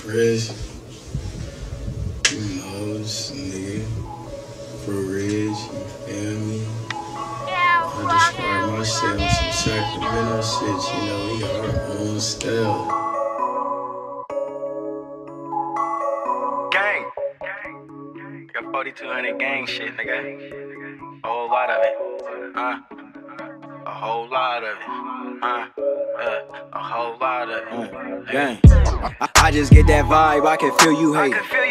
Bris, you knows, nigga, for Ridge, you feel me? I just started my shit on some Sacramento shit, you know, we got our own style. Gang. Got 4200 gang shit, nigga. A whole lot of it. A whole lot of it. A whole lot of it. Gang. I just get that vibe, I can feel you hate.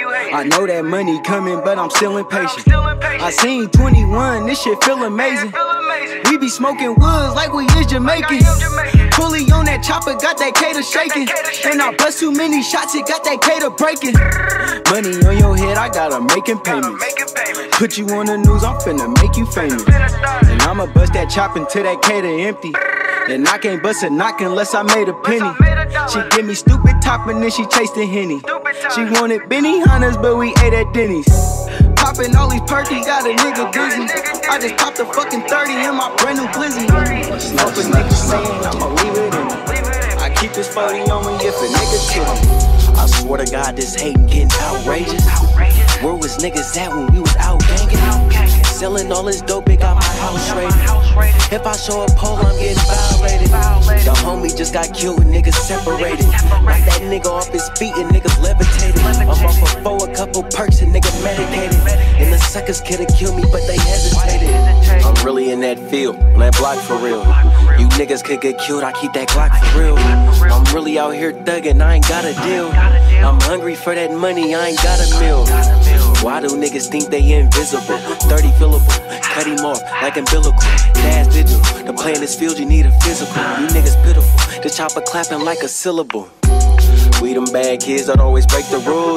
I know that money coming, but I'm still impatient. I seen 21, this shit feel amazing. We be smoking woods like we is Jamaican. Fully on that chopper, got that cater shaking. And I bust too many shots, it got that cater breaking. Money on your head, I gotta making payments. Put you on the news, I'm finna make you famous. And I'ma bust that chop until that cater empty. And I can't bust a knock unless I made a penny. She give me stupid top and then she chased the Henny. She wanted Benny Hunters, but we ate at Denny's. Popping all these perkies, got a nigga dizzy. I just popped a fucking 30 in my brand new glizzy. Hope a nigga saying I'ma leave it in me. I keep this 40 on me if a nigga kill me. I swear to God, this hating getting outrageous. Where was niggas at when we was out gangin'? Selling all this dope, it got my house raided. If I show a pole, I'm getting violated. The homie just got killed and niggas separated. Knock that nigga off his feet and niggas levitated. I'm off a four, a couple perks and niggas medicated. And the suckers could've killed me, but they hesitated. I'm really in that field, on that block for real. You niggas could get killed, I keep that Glock for real. I'm really out here thugging, I ain't got a deal. I'm hungry for that money, I ain't got a meal. Why do niggas think they invisible? 30 fillable, cut him off like umbilical. Fast digital, to play in this field you need a physical. You niggas pitiful, the chopper clapping like a syllable. We them bad kids that always break the rules.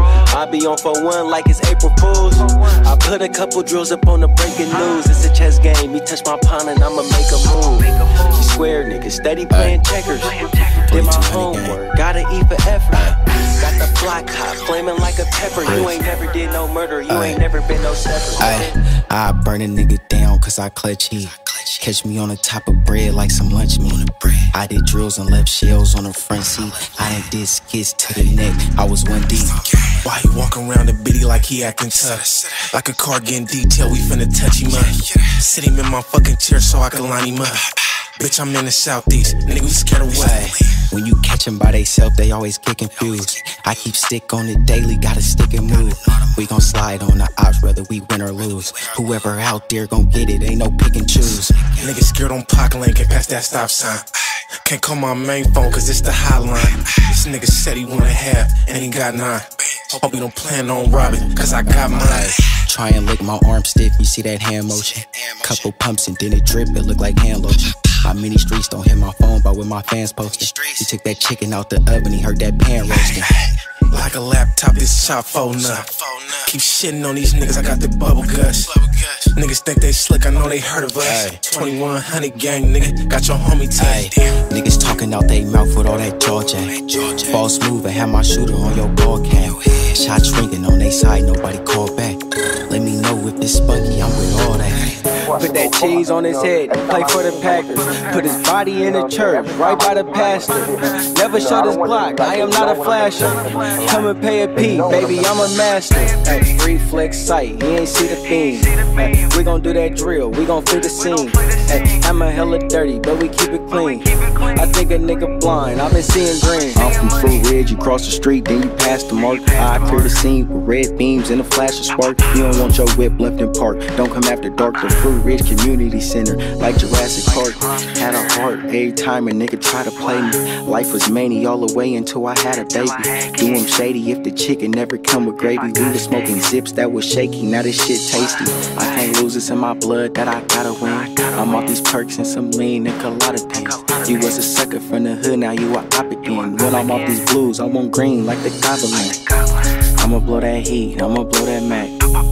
I be on for one like it's April Fools. I put a couple drills up on the breaking news. It's a chess game, me touch my pawn and I'ma make a move. You square niggas, steady playing checkers. Did my homework, gotta eat for effort. Got the block hot, flaming like a pepper. You ain't never did no murder, you ain't never been no stepper. I burn a nigga down cause I clutch heat. Catch me on the top of bread like some lunch meat. I did drills and left shells on the front seat. I ain't did skits to the neck, I was 1 deep. Why he walking around the bitty like he acting tough? Like a car getting detailed, we finna touch him up. Sit him in my fucking chair so I can line him up. Bitch, I'm in the southeast, nigga, we scared away. When you catch them by they self, they always get confused. I keep stick on it daily, gotta stick and move. We gon' slide on the ops, whether we win or lose. Whoever out there gon' get it, ain't no pick and choose. Niggas scared on pocket lane, can't pass that stop sign. Can't call my main phone, cause it's the hotline. This nigga said he wanna have, and he got 9. Hope he don't plan on robbing, cause I got mine. Try and lick my arm stiff, you see that hand motion. Couple pumps and then it drip, it look like hand lotion. How many streets don't hit my phone, but with my fans posted. He took that chicken out the oven, he heard that pan roasting. Like a laptop, this chop folding up. Keep shitting on these niggas, I got the bubble guts. Niggas think they slick, I know they heard of us. 2100 gang, nigga, got your homie tight. Niggas talking out they mouth with all that jaw jack. Fall smooth and have my shooter on your ball cap. Shots ringing on they side, nobody call back. Let me know if it's spunky, I'm with all that. Put that cheese on his head, play for the Packers. Put his body in the church, right by the pastor. Never showed his block, I am not a flasher. Come and pay a P, baby, I'm a master. Ay, free flex sight, he ain't see the fiend. Ay, we gon' do that drill, we gon' fit the scene. Ay, I'm a hella dirty, but we keep it clean. I think a nigga blind, I've been seeing green. I'm from Fruit Ridge, you cross the street, then you pass the mark. I clear the scene with red beams and a flash of spark. You don't want your whip left in park, don't come after dark. The Fruit Ridge Community Center, like Jurassic Park. Had a heart every time a nigga try to play me. Life was many all the way until I had a baby. Do him shady if the chicken never come with gravy. We was smoking zips that was shaky, now this shit tasty. I can't lose this in my blood that I gotta win. I'm off these perks and some lean and Colada. You was a sucker from the hood, now you a op again. When I'm off these blues, I want green like the goblin. I'ma blow that heat, I'ma blow that Mack.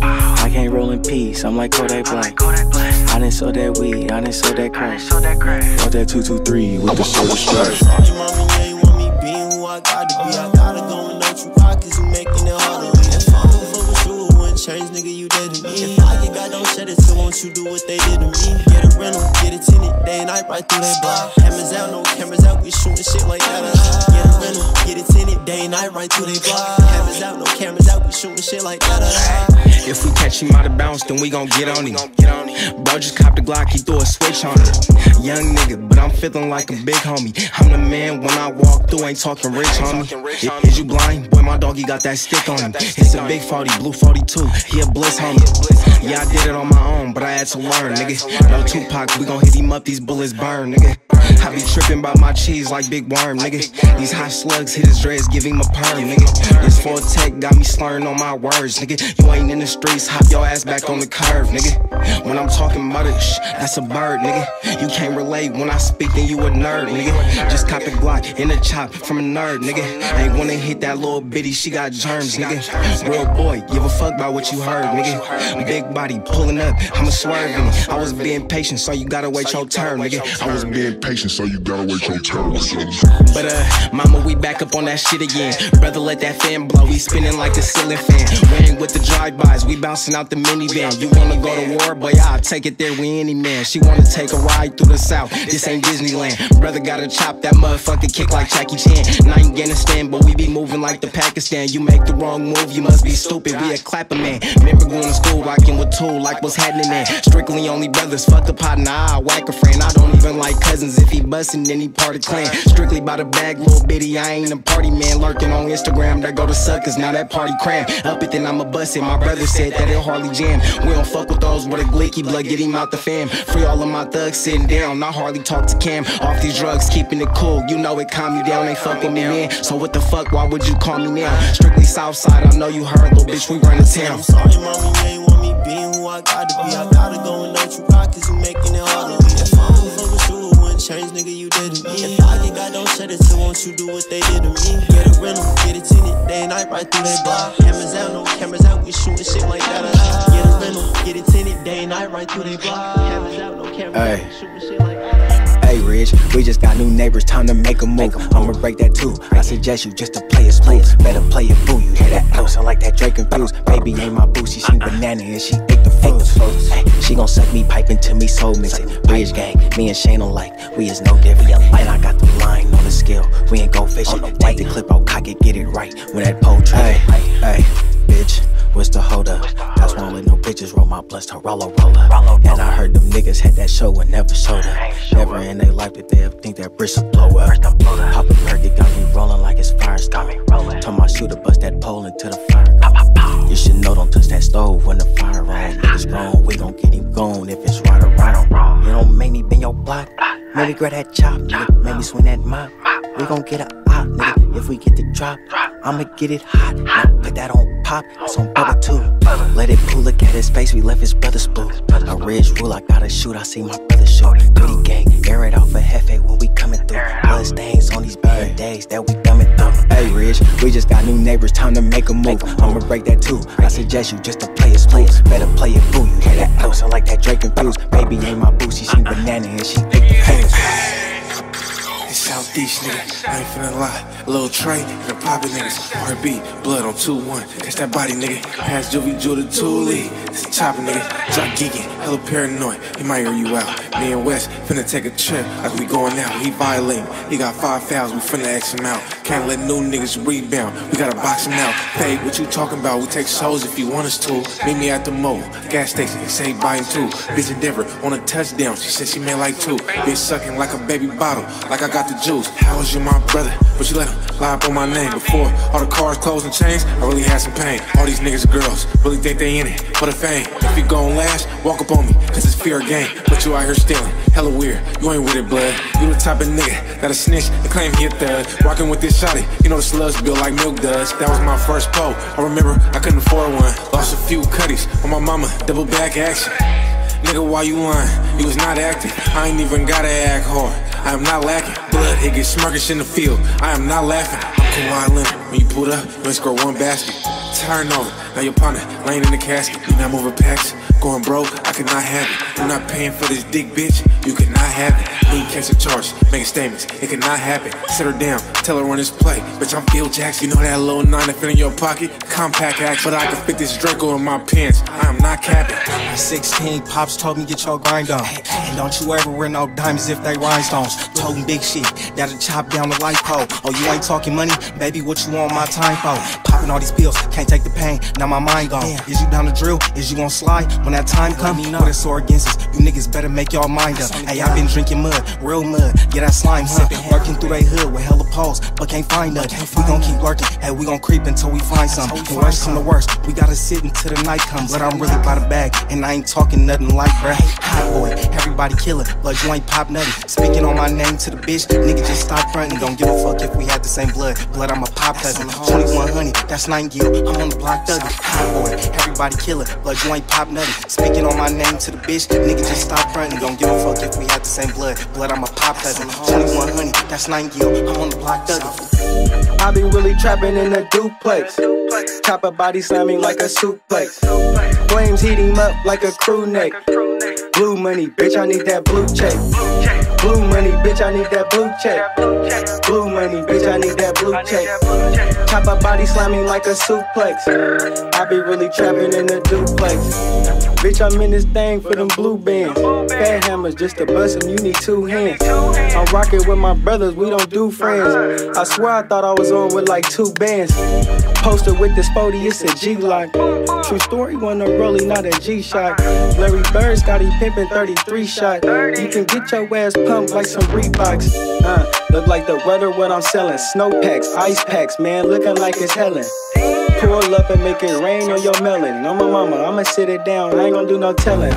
I can't roll in peace, I'm like Kodak Black. I done sold that weed, I done sold that crack. Bought that 223 with the silver strap. You want me being who I gotta be. I gotta go and don't you rock, cause you making it harder. If I don't focus through it, wouldn't change, nigga, you dead to me. If I get God, don't shed it, so won't you do what they did to me? Get a rental, get it tinted, day and night, right through that block. Cameras out, no cameras out, we shooting shit like that. Get a rental, get it tinted, day and night, night right through they block. Cameras out, no cameras out, we shooting shit like that. If we catch him out of bounds, then we gon' get on him. Bro just copped a Glock, he threw a switch on it. Young nigga, but I'm feeling like a big homie. I'm the man when I walk through, ain't talking rich, homie. Is you blind? Boy, my doggy got that stick on him. It's a big 40, blue 42, he a bliss, homie. Yeah, I did it on my own, but I had to learn, nigga. No Tupac, we gon' hit him up, these bullets burn, nigga. I be tripping about my cheese like Big Worm, nigga. These hot slugs hit his dreads, give him a perm, nigga. This full tech got me slurring on my words, nigga. You ain't in the streets, hop your ass back on the curve, nigga. When I'm talking about it, that's a bird, nigga. You can't relate when I speak, then you a nerd, nigga. Just cop a Glock in a chop from a nerd, nigga. Ain't wanna hit that little bitty, she got germs, nigga. Real boy, give a fuck about what you heard, nigga. Big body pulling up, I'ma swerve in it. I was being patient, so you gotta wait your turn, nigga. I was being patient, so you gotta wait your turn. But mama, we back up on that shit again. Brother, let that fan blow, we spinning like the ceiling fan. We ain't with the drive-bys, we bouncing out the minivan. You wanna go to war, boy, I'll take it there with any man. She wanna take a ride through the south, this ain't Disneyland. Brother gotta chop that motherfucker kick like Jackie Chan. Not in Afghanistan, but we be moving like the Pakistan. You make the wrong move, you must be stupid, we a clapper man. Remember going to school, rocking with Tool, like what's happening there. Strictly only brothers, fuck a partner, I'll whack a friend. I don't even like cousins, if he bustin', then he part of clan. Strictly by the bag, little bitty, I ain't a party man. Lurking on Instagram, there go the suckers, now that party cram. Up it, then I'ma bust it, my brother said that it'll hardly jam. We don't fuck with those with a glicky blood, get him out the fam. Free all of my thugs sitting down, I hardly talk to Cam. Off these drugs, keeping it cool, you know it calm me down, ain't fucking me in. So what the fuck, why would you call me now? Strictly Southside, I know you heard, little bitch, we run the town. I'm sorry, mommy, you ain't want me being who I gotta be. I gotta go and let you rock, cause you making it harder. If I don't fuck with you, it wouldn't change, nigga, you did to me. If I get got no shut it, so won't you do what they did to me? Get a rental, get it tinted, day and night right through that block. Cameras out, no cameras out, we shooting shit like that. Get a rental, get it tinted, day and night right through that block. Cameras out, no cameras out, we shooting shit like that. Hey Rich, we just got new neighbors, time to make a move. I'ma break that too. I suggest you just to play it smooth. Better play it boo. You hear that flow, sound like that Drake confused. Baby ain't my boo, she banana and she ate the fruits. Hey, she gon' suck me, piping to me, soul mixing. Bridge gang, me and Shane alike, we is no different. And I got the line on the scale, we ain't go fishing. Take the clip out, cock it, get it right when that pole trip. Hey, bitch. What's the hold up? That's why with no bitches roll my blunts to roller. And I heard them niggas had that show and never showed up. Never in their life did they ever think that Bris would blow up. Pop a perk, it got me rolling like it's fire starting. Told my shooter bust that pole into the fire. You should know, don't touch that stove when the fire on. Niggas grown, we gon' get him gone if it's right or wrong. You don't make me bend your block. Maybe grab that chop, nigga. Maybe swing that mop. We gon' get a op, nigga. If we get the drop, I'ma get it hot. Now put that on pop, it's on brother too. Let it cool, look at his face, we left his brother spool. A ridge rule, I gotta shoot, I see my brother shoot. Goody gang, air it out for Hefe when we coming through. Blood stains on these bad days that we coming through. Hey Ridge, we just got new neighbors, time to make a move. I'ma break that too, I suggest you just to play it smooth. Better play it boo, you hear that flow, sound like that Drake confused. Baby ain't my boo, she banana and she ate the fruits. Southeast nigga, I ain't finna lie. Lil Trey and the poppin' niggas. R.I.P, blood on 2-1. Catch that body nigga. Pass Juvie Jew to 2 lead. It's a choppin' nigga. Jock geeking, hella paranoid. He might hear you out. Me and West finna take a trip like we going out. He violating. He got 5 fouls, we finna X him out. Can't let new niggas rebound. We gotta box him out. Hey, what you talking about? We take souls if you want us to. Meet me at the mall, gas station. He say buy him 2. Bitch Endeavor on a touchdown. She said she made like 2. Bitch sucking like a baby bottle, like I got the juice. How was you my brother? But you let him lie up on my name. Before all the cars, clothes, and chains, I really had some pain. All these niggas and girls really think they in it for the fame. If you gon' last, walk up on me, cause it's fair game. But you out here stealing, hella weird, you ain't with it, blood. You the type of nigga that'll snitch and claim he a thug. Rockin' with this shotty, you know the slugs built like milk does. That was my first pole, I remember I couldn't afford one. Lost a few cutties on my mama, double back action. Nigga, why you lying? You was not acting. I ain't even gotta act hard. I am not lacking. Blood, it gets smirkish in the field. I am not laughing. I'm Kawhi Leonard. When you pulled up, you ain't score 1 basket. turn over. Now your partner laying in the casket. You not moving packs. Going broke, I cannot have it. You're not paying for this dick, bitch. You cannot have it. Lean catch a charge, making statements. It cannot happen. Sit her down, tell her run this play. Bitch, I'm Phil Jackson. You know that little 9 to fit in your pocket? Compact act, but I can fit this Draco in my pants. I am not capping. At 16, pops told me get your grind on. And don't you ever wear no diamonds if they rhinestones. Toting big shit, that'll chop down the light pole. Oh, you ain't talking money? Baby, what you want my time for? Popping all these pills, can't take the pain, now my mind gone. Is you down the drill? Is you gon' slide when that time come? Put a sore against us, you niggas better make y'all mind up. Hey, I been drinking mud, real mud, yeah, that slime, huh? Working through they hood with hella poles, but can't find nothing. We gon' keep lurking, hey, we gon' creep until we find something. The worst come to worst, we gotta sit until the night comes. But I'm really by the bag, and I ain't talking nothing like bruh. Hot boy, everybody killer, but you ain't pop nutty. Speaking on my name to the bitch, nigga just stop frontin'. Don't give a fuck if we had the same blood, I'm a pop cousin. 2100, that's 9 gil, I'm on the block thuggin'. Hot boy, everybody killer, but you ain't pop nutty. Speaking on my name to the bitch, nigga just stop frontin'. Don't give a fuck if we had the same blood, I'm a pop cousin. 2100, that's 9 gil, I'm on the block thuggin'. I be really trapping in a duplex. Chop a body slamming like a suplex. Flames heat him up like a crew neck. Blue money, bitch, I need that blue check. Blue money, bitch, I need that blue check. Blue money, bitch, I need that blue check. Chop a body slamming like a suplex. I be really trapping in a duplex. Bitch, I'm in this thing for them blue bands. Fat hammers just to bust them, you need 2 hands. I'm rocking with my brothers, we don't do friends. I swear I thought I was on with like 2 bands. Posted with this 40, it's a G-Lock. True story, wasn't a rollie, not a G-Shot. Larry Bird, Scotty Pimpin' 33 shot. You can get your ass pumped like some Reeboks. Look like the weather what I'm selling. Snow packs, ice packs, man, looking like it's hellin'. Pull up and make it rain on your melon. No, my mama, I'ma sit it down, I ain't gon' do no telling.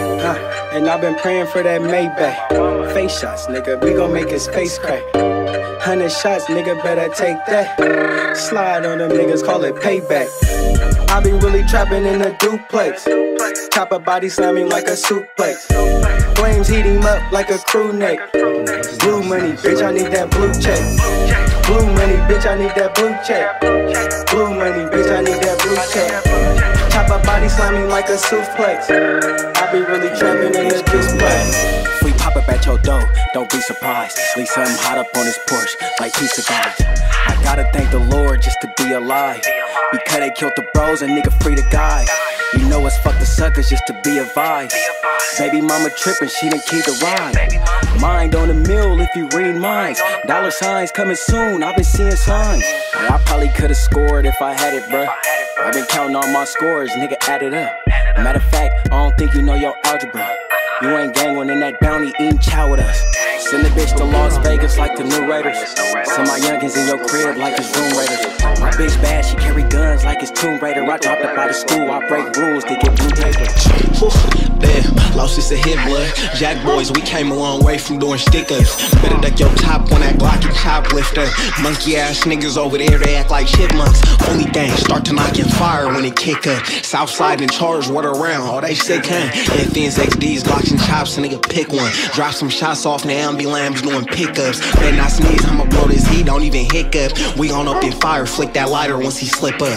And I've been praying for that Maybach. Face shots, nigga, we gon' make his face crack. 100 shots, nigga, better take that. Slide on them niggas, call it payback. I be really trapping in a duplex. Chop a body slamming like a suplex. Flames heat him up like a crew neck. Blue money, bitch, I need that blue check. Blue money, bitch, I need that blue check. Blue money, bitch, I need that blue check. Chop a body slamming like a suplex. I be really trapping in a duplex. We pop up at your door, don't be surprised. Leave something hot up on this porch, like pizza guys. I gotta thank the Lord just to be alive. Because they killed the bros, a nigga free the guy. You know it's fuck the suckers just to be advised. Baby mama trippin', she done keep the ride. Mind on the mill if you read minds. Dollar signs coming soon, I've been seeing signs. I probably could've scored if I had it, bruh. I've been counting all my scores, nigga, add it up. Matter of fact, I don't think you know your algebra. You ain't gang one in that bounty eating chow with us. Send the bitch to Las Vegas like the new Raiders. Send my youngins in your crib like it's Doom Raiders. My bitch bad, she carry guns like it's Tomb Raider. I dropped up out of school, I break rules to get blue paper. Damn, lost is a hit, blood. Jack boys, we came a long way from doing stickers. Better duck your top on that Glock and chop lifter. Monkey ass niggas over there, they act like chipmunks. Only thing, start to knockin' fire when it kick up. Southside and charge, what around? Oh, they sick, huh? FNs, XDs, Glocks and chops, a nigga pick one. Drop some shots off, now ambulance doing pickups. Better not sneeze, I'ma blow this heat, don't even hiccup. We gon' up in fire, flick that lighter once he slip up.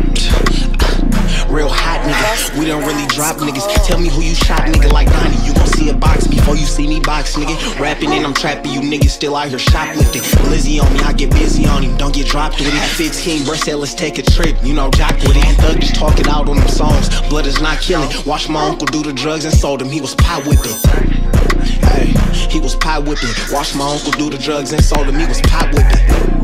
Real hot nigga, we don't really drop niggas. Tell me who you shot, nigga, like Donnie. You gon' see a box before you see me box, nigga. Rapping and I'm trapping, you niggas still out here shoplifting. Lizzie on me, I get busy on him, don't get dropped with it. 15, Bris said let's take a trip, you know, jock with it. Thug just talking out on them songs, blood is not killing. Watch my uncle do the drugs and sold him, he was pot whipping. Hey, he was pot whipping. Watch my uncle do the drugs and sold him, he was pot whipping.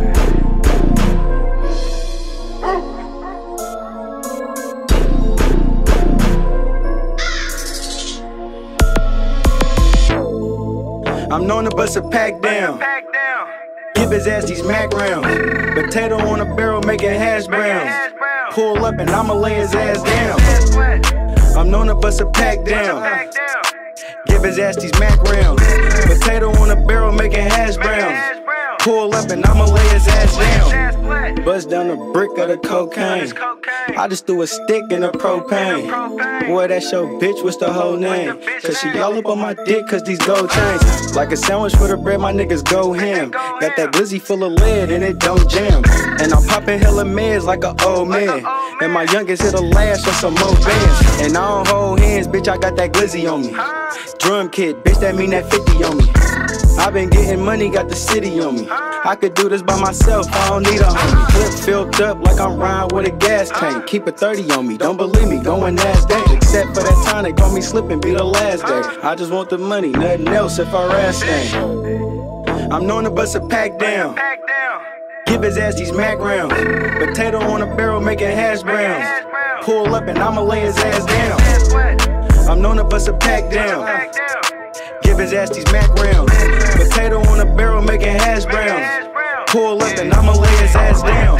I'm known to bust a pack down. Give his ass these Mack rounds. Potato on a barrel making hash browns. Pull up and I'ma lay his ass down. I'm known to bust a pack down. Give his ass these Mack rounds. Potato on a barrel making hash browns. Pull up and I'ma lay his ass down. Bust down the brick of the cocaine. I just threw a stick in the propane. Boy, that's your bitch, what's the whole name? Cause she all up on my dick cause these gold chains. Like a sandwich for the bread, my niggas go ham. Got that glizzy full of lead and it don't jam. And I'm popping hella meds like an old man. And my youngest hit a lash on some more bands. And I don't hold hands, bitch, I got that glizzy on me. Drum kit, bitch, that mean that 50 on me. I been getting money, got the city on me. I could do this by myself, I don't need a homie. Clip filled up like I'm riding with a gas tank. Keep a 30 on me, don't believe me, go and NASDAQ. Except for that time they call me slipping, be the last day. I just want the money, nothing else if I rest ain't. I'm known to bust a pack down. Give his ass these Mack rounds. Potato on a barrel making hash browns. Pull up and I'ma lay his ass down. I'm known to bust a pack down. Give his ass these Mack rounds. Potato on a barrel making hash browns. Pull up and I'ma lay his ass down.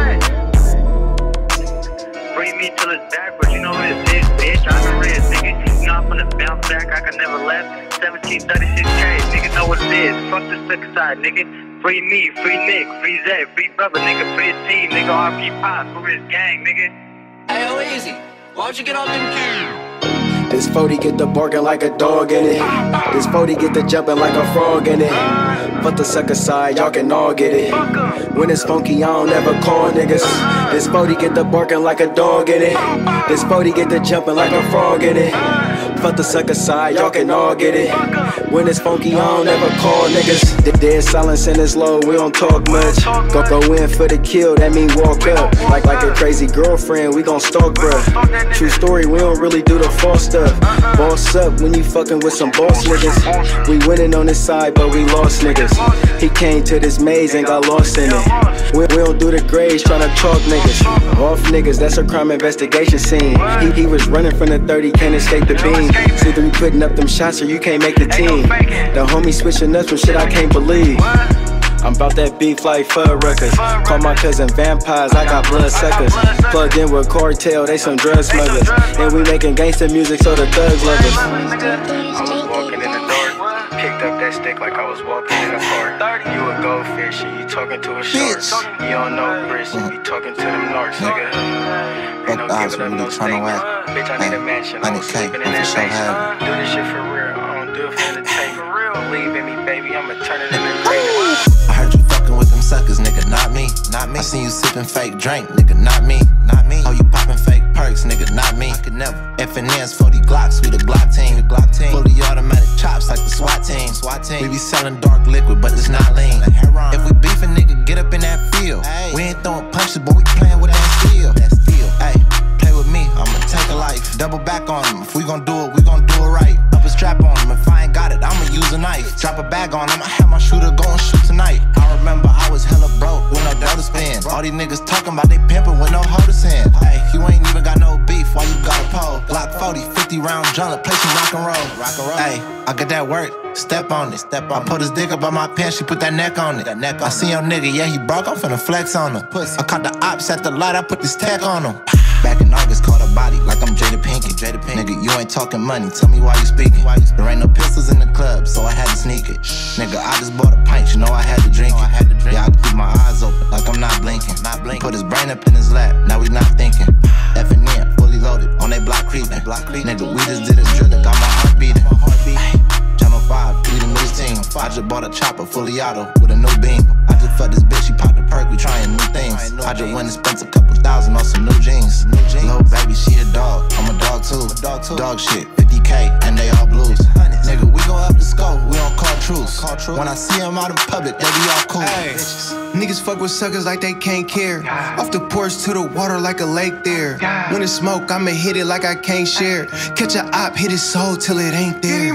Bring me till it's backwards, you know what it is, bitch. I'm a red nigga, you know I'm finna bounce back, I can never left. 1736K, nigga know what it is. Fuck the Sucka side, nigga. Free me, free Nick, free Zay, free brother, nigga, free the team, nigga. R.I.P. Pop, for his gang, nigga. Hey, yo, easy. Why don't you get off them cans? This 40 get the barking like a dog in it. This 40 get the jumping like a frog in it. Fuck the Sucka side, y'all can all get it. When it's funky, I don't ever call niggas. This 40 get the barking like a dog in it. This 40 get the jumping like a frog in it. Fuck the Sucka side, y'all can all get it. When it's funky, I don't ever call niggas. The dead silence and it's low, we don't talk much. Go in for the kill, that mean walk up. Like a crazy girlfriend, we gon' stalk bruh. True story, we don't really do the false stuff. Boss up when you fucking with some boss niggas. We winning on this side, but we lost niggas. He came to this maze and got lost in it. We don't do the grades, tryna talk niggas. Off niggas, that's a crime investigation scene. He was running from the 30, can't escape the beam. See through putting up them shots or you can't make the team. The homie switching us from shit I can't believe. I'm about that beef like Fudd Records. Call my cousin vampires, I got blood suckers. Plugged in with cartel, they some drug smugglers. And we making gangster music so the thugs love us. I was walking in the dark, picked up that stick like I was walking in a park. You a goldfish and you talking to a shark. You don't know Bris, you be talking to them narcs, nigga. Ain't no giving up no steak. Bitch, I need a mansion, I'm sleeping in that mansion. Do this shit for real, I don't do it for the tape. Believe in me, baby, I'ma turn it into greatness. I heard you fucking with them suckers, nigga, not me, not me. I seen you sipping fake drink, nigga, not me, not me. Oh, you popping fake perks, nigga, not me. I could never. FNS 40 Glocks, we the Glock team, the Glock team. Fully automatic chops like the SWAT team, SWAT team. We be selling dark liquid, but it's not lean. If we beefing, nigga, get up in that field. Ay. We ain't throwing punches, but we playing with that steel. That steel. Hey, play with me, I'ma take a life. Double back on them. If we gon' do it, we gon' do it right. Up a strap on them. If I ain't got it, I'ma use a knife. Drop a bag on them. I have my shooter go and shoot tonight. I remember I was hella broke with no dough to spend. All these niggas talking about they pimpin' with no hoe to send. Hey, you ain't even got no beef while you got a pole. Glock 40, 50 round jungle, play some rock and roll. Hey, I got that work. Step on it, step on. I put his dick up on my pants, she put that neck on it. I see your nigga, yeah, he broke, I'm finna flex on him. I caught the ops at the light, I put this tech on him. Back in August, caught a body like I'm Jada Pinkett. Nigga, you ain't talking money, tell me why you speaking. There ain't no pistols in the club, so I had to sneak it. Nigga, I just bought a pint, you know I had to drink it. Yeah, I keep my eyes open like I'm not blinking. Put his brain up in his lap, now we not thinking. FNN, fully loaded, on they block creeping. Nigga, we just did a drill that got my heart beating. Channel 5, we the news team. I just bought a chopper, fully auto, with a new beam. I just fucked this bitch, she popped a perk, we trying new things. I just went and spent a couple thousand on some new jeans. Little baby, she a dog, I'm a dog too. Dog shit, 50K, and they all blues. Nigga, we go up the scope, we don't call truce. When I see them out in public, they be all cool. Niggas fuck with suckers like they can't care. Off the porch to the water like a lake there. When it's smoke, I'ma hit it like I can't share. Catch a op, hit his soul till it ain't there.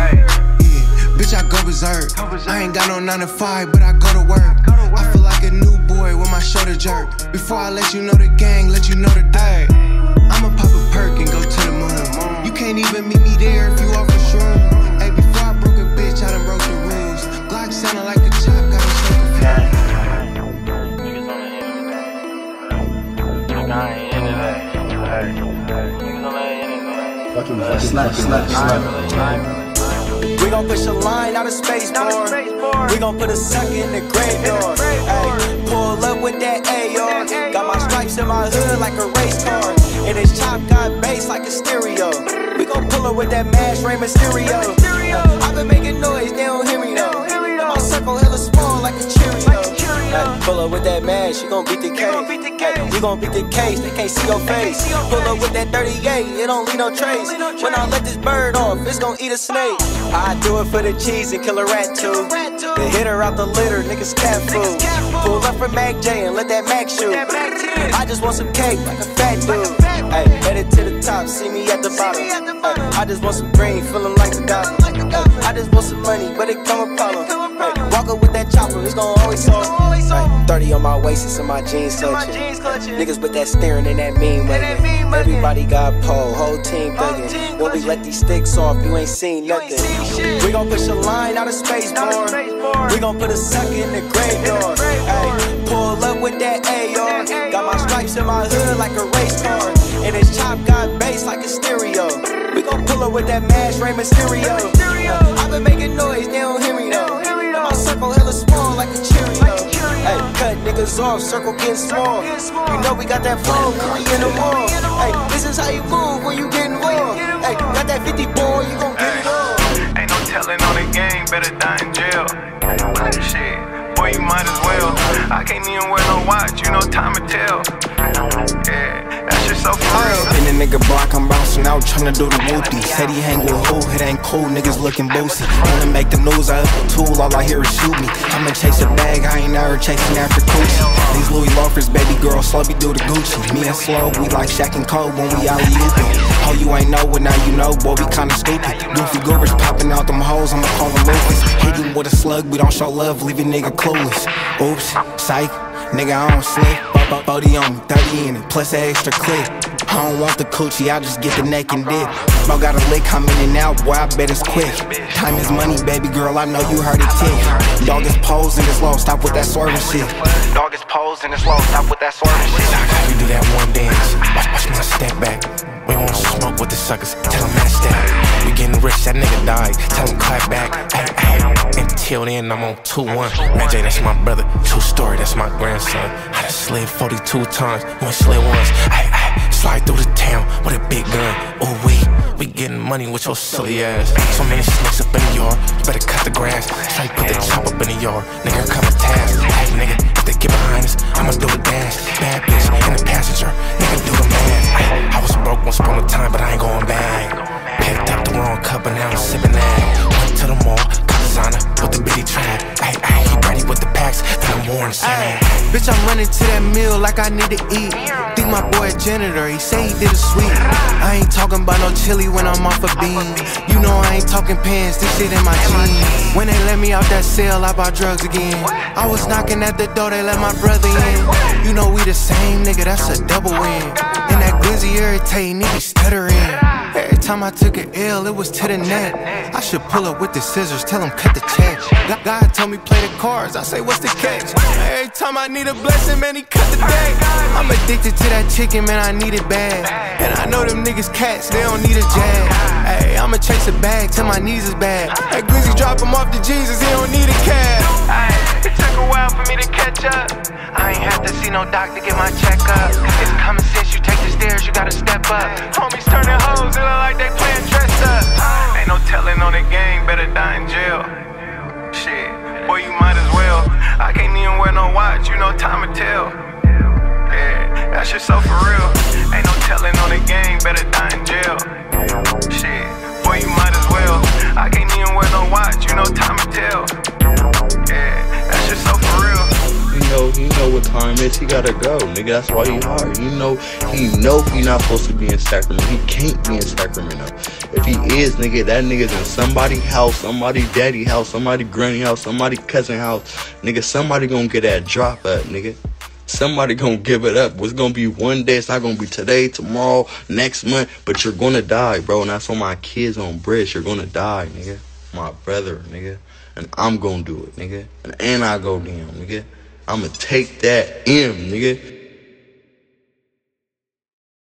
Bitch, I go berserk. I ain't got no 9 to 5, but I go to work. I feel like a new boy with my shoulder jerk. Before I let you know the gang, let you know the day. I'ma pop a perk and go to the moon. You can't even meet me there if you off a shroom. Hey, before I broke a bitch, I done broke the rules. Glock sounding like a chop, got a so confused. I ain't into that. We gon' push a line out of space, boy. We gon' put a sucker in the graveyard. Ay, pull up with that AR. Got my stripes in my hood like a race chop got bass like a stereo. We gon' pull up with that mash, Rey Mysterio. I been making noise, they don't hear me though. My circle hella small like a Cheerio. Pull up with that mash, you gon' beat the case. You gon' beat the case, they can't see your face. Pull up with that 38, it don't leave no trace. When I let this bird off, it's gon' eat a snake. I do it for the cheese and kill a rat too. Then hit her out the litter, niggas cat food. Pull up for Mac J and let that Mac shoot. I just want some cake like a fat dude. Ay, headed to the top, see me at the bottom. Ay, I just want some green, feeling like the gospel. I just want some money, but it come a problem. Ay, walk up with that chopper, it's gon' always solve. 30 on my waist, it's in my jeans clutching. Niggas with that staring and that mean mugging. Everybody got pole, whole team thugging. When we let these sticks off, you ain't seen nothing. We gon' push a line out of space, boy. We gon' put a sucker in the graveyard. Ay, pull up with that AR. Got my stripes in my hood like a race car. And this chop got bass like a stereo. We gon' pull up with that mash, Rey Mysterio. I been making noise, they don't hear me though. My circle hella small like a Cheerio. Ay, cut niggas off, circle getting small. You know we got that flow when we in the wall. Ay, this is how you move when you getting raw. Ay, got that 50 boy, you gon' get it all. Ain't no telling on the game, better die in jail. Shit, boy, you might as well. I can't even wear no watch, you know time will tell. Yeah, that shit so for real. In the nigga block, I'm bouncing out, tryna do the whoopty. Said he hang with who, it ain't cool, niggas looking boosy. Wanna make the news, I up a tool, all I hear is shoot me. I'ma chase a bag, I ain't never chasing after coochie. These Louis loafers, baby girl, Slo-Be do the Gucci. Me and Slow, we like Shaq and Cole when we alley-ooping. Oh, you ain't know it, now you know, boy, we kinda stupid. Goofy goobers popping out them hoes, I'ma call them Rufus. Hit him with a slug, we don't show love, leave a nigga clueless. Oops, psych, nigga, I don't slip. 40 on me, 30 in it, plus an extra clip. I don't want the coochie, I just get the neck and dick. Bro got a lick, I'm in and out, boy, I bet it's quick. Time is money, baby girl, I know you heard it tick. Dog is posed and it's low, stop with that swerving shit. Dog is posed and it's low, stop with that swerving shit. You do that one dance, watch my step back. We won't smoke with the suckers, tell them match that. We getting rich, that nigga died, tell him clap back. Ay, ay. Until then, I'm on 2-1. Mack J, that's my brother, true story, that's my grandson. I done slid 42 times, you ain't slid once. Ay, ay. Slide through the town with a big gun. Ooh, we getting money with your silly ass. So many snakes up in the yard, you better cut the grass. Try to put the chop up in the yard, nigga, come and task. Hey, nigga, if they get behind us, I'ma do the dance. Bad bitch in the passenger, nigga, do the man. I was broke once upon a time, but I ain't going back. Picked up the wrong cup, and now I'm sipping that. Went to the mall, Kases with the bitty trap. Ay, ay, he ready with the packs, then I'm worn sad. Bitch, I'm running to that meal like I need to eat. Think my boy a janitor, he say he did a sweep. I ain't talking about no chili when I'm off a bean. You know I ain't talking pants, this shit in my jeans. When they let me out that cell, I bought drugs again. I was knocking at the door, they let my brother in. You know we the same nigga, that's a double win. And that glizzy irritating, he be stuttering. Every time I took an L, it was to the net. I should pull up with the scissors, tell him cut the check. God told me play the cards, I say what's the catch? Every time I need a blessing, man, he cut the deck. I'm addicted to that chicken, man, I need it bad. And I know them niggas cats, they don't need a jag. Hey, I'ma chase a bag till my knees is bad. That glizzy drop him off to Jesus, he don't need a cab. Ay, it took a while for me to catch up. I ain't have to see no doc to get my check up. It's common sense, you take the stairs, you gotta step up. Homies turning hoes, it look like they playing dress up. Ain't no telling on the game, better die in jail. Shit, boy, you might as well. I can't even wear no watch, you know time will tell. Yeah, that shit so for real. Ain't no telling on the game, better die in jail. Shit, boy, you might as well. I can't even wear no watch, you know time will tell. Yeah, that shit so for real. He know what time it is, he gotta go, nigga, that's why he hard. He know he not supposed to be in Sacramento. He can't be in Sacramento. If he is, nigga, that nigga's in somebody's house, somebody's daddy house, somebody's granny house, somebody's cousin house. Nigga, somebody gonna get that drop up, nigga. Somebody gonna give it up. It's gonna be one day, it's not gonna be today, tomorrow, next month, but you're gonna die, bro, and that's on my kids on Bris. You're gonna die, nigga. My brother, nigga. And I'm gonna do it, nigga. And I go down, nigga. I'ma take that M, nigga.